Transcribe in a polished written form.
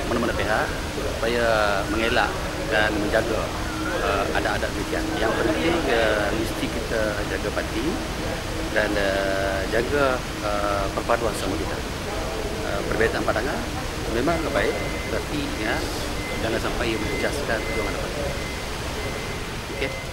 mana-mana pihak supaya mengelak dan menjaga adat-adat demikian. Yang penting mesti kita jaga parti dan jaga perpaduan sama kita. Perbezaan pandangan memang baik, tapi ya, jangan sampai ia menjejaskan perjuangan parti. Okey.